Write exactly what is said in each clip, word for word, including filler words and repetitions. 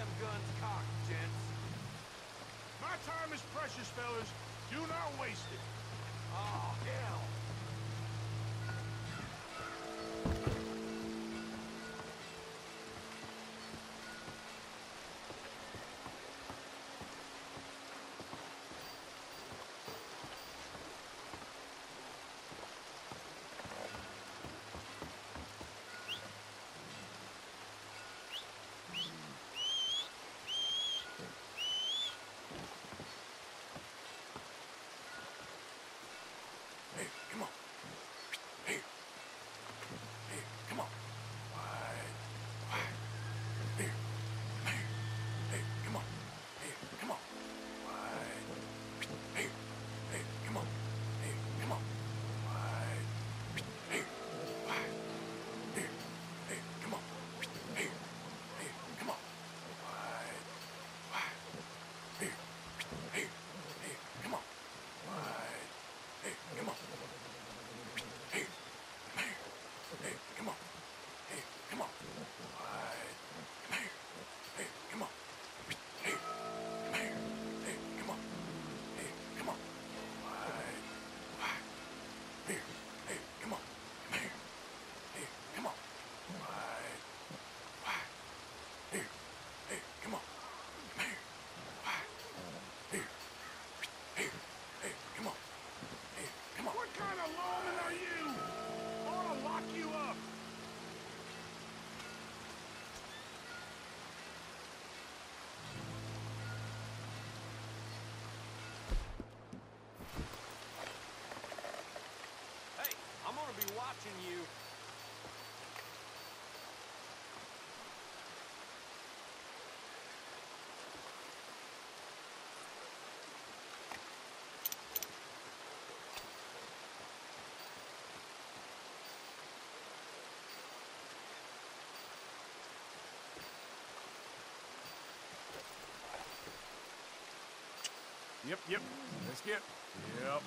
them guns cocked, gents. My time is precious, fellas. Do not waste it. Oh, hell. Hey, come on. Hey. Hey, come on. Wide. Wide. Hey. Hey. Hey, come on. Hey, come on. Wide. Hey. Hey, come on. Hey, come on. Wide. Hey. Wide. Hey. Hey, come on. Hey. Hey, come on. Wide. Wide. Hey. Hey. Hey, come on. Wide. Hey, come on. Hey, hey, hey, come on. Hey, come on. Wide. Hey, hey, come on. Hey, hey, hey, come on. Hey, come on. Wide. Wide. Hey, hey, come on. Hey, hey, come on. Wide. Wide. Hey, hey, come on. Hey, wide. Hey, hey, hey, come on. Hey, come on. What kind of lawman are you? I ought to lock you up. Hey, I'm gonna be watching you. Yep, yep. Let's get. Yep.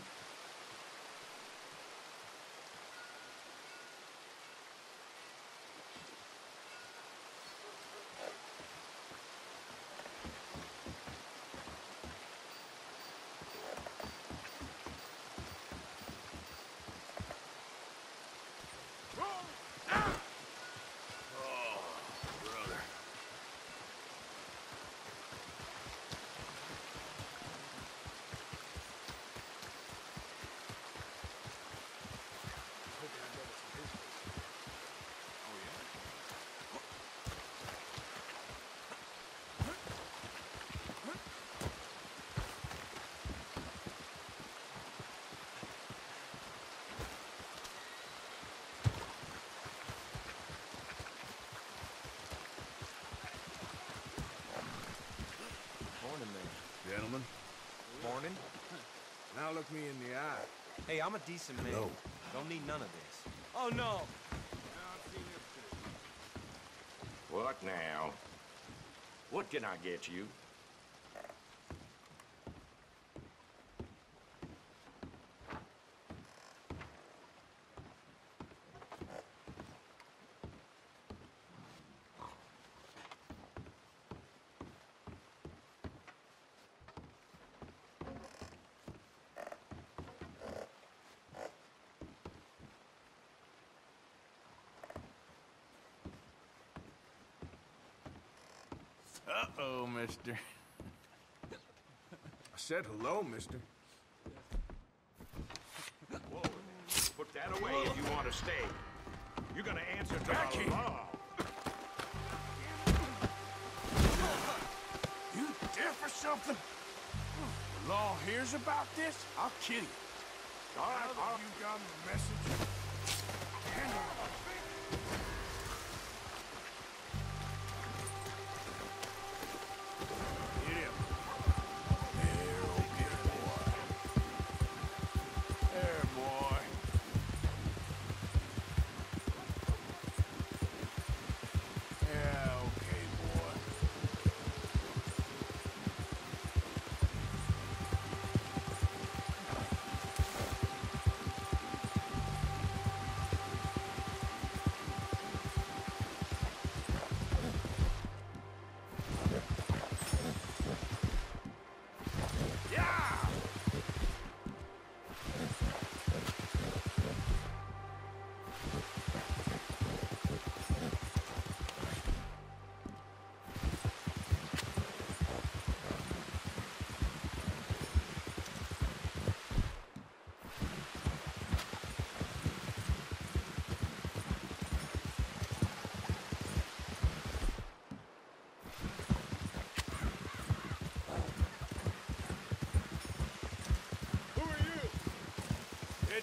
Morning, man. Gentlemen, Morning. now look me in the eye. Hey, I'm a decent man. Hello. Don't need none of this. Oh, no. What now? What can I get you? Uh-oh, mister. I said hello, mister. Whoa. Put that away if you want to stay. You're gonna answer to Back the here. law. You deaf or something? The law hears about this, I'll kill you. All right, Now all that you got the message, handle it. Get him. There, okay, boy. There, boy. Yeah, okay, boy.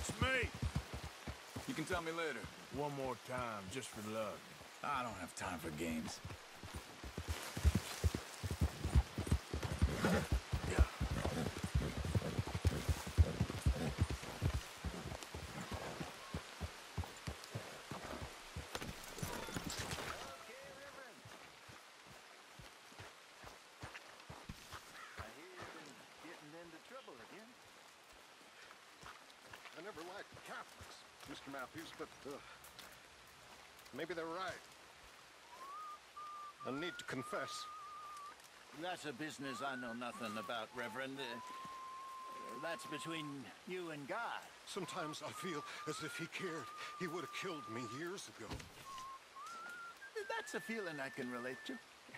It's me! You can tell me later. One more time, just for luck. I don't have time for games. Yeah. I never liked Catholics, Mister Matthews, but uh, maybe they're right. I need to confess. That's a business I know nothing about, Reverend. Uh, that's between you and God. Sometimes I feel as if he cared. He would have killed me years ago. That's a feeling I can relate to.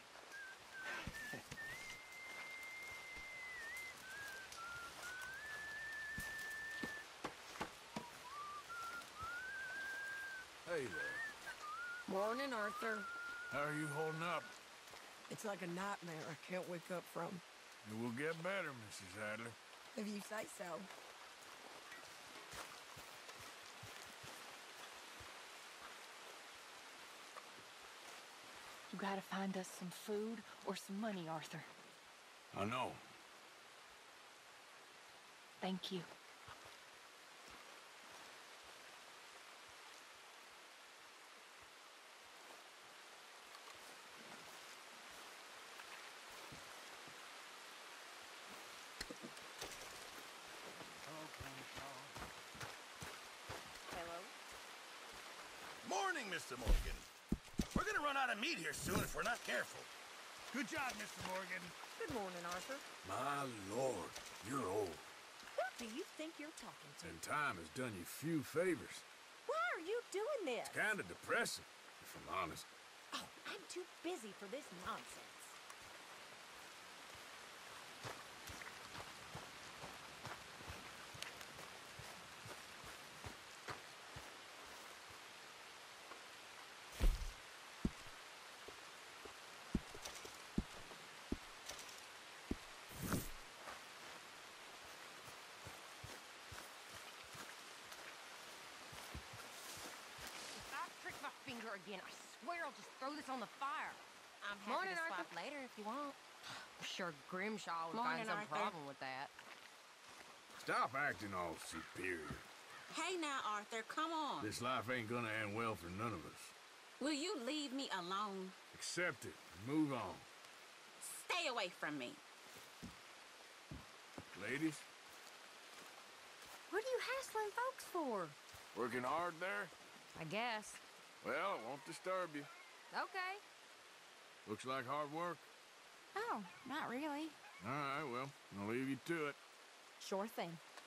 Hey there. Morning, Arthur. How are you holding up? It's like a nightmare I can't wake up from. It will get better, Missus Adler. If you say so. You gotta find us some food or some money, Arthur. I know. Thank you. Hello? Morning, Mister Morgan. We're gonna run out of meat here soon if we're not careful. Good job, Mister Morgan. Good morning, Arthur. My lord, you're old. Who do you think you're talking to? And time has done you few favors. Why are you doing this? Kind of depressing, if I'm honest. Oh, I'm too busy for this nonsense. Finger again. I swear I'll just throw this on the fire. I'm happy Morning, to swap Arthur. later if you want. I'm sure Grimshaw would Morning, find some Arthur. problem with that. Stop acting all superior. Hey now, Arthur, come on. This life ain't gonna end well for none of us. Will you leave me alone? Accept it. Move on. Stay away from me. Ladies, What are you hassling folks for? working hard there? I guess. Well, it won't disturb you. Okay. Looks like hard work. Oh, not really. All right, well, I'll leave you to it. Sure thing.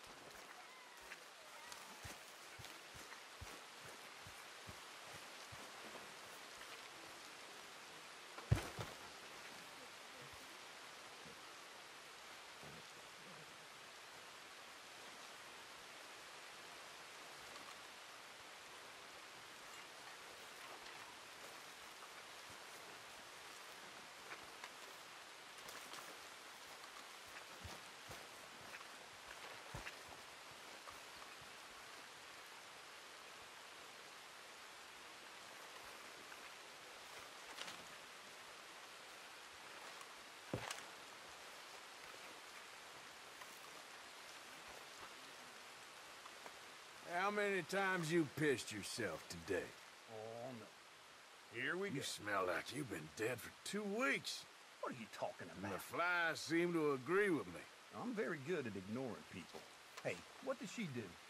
How many times you pissed yourself today? Oh, no. Here we You go. smell like you've been dead for two weeks. What are you talking And the about? flies seem to agree with me. I'm very good at ignoring people. Hey, what did she do?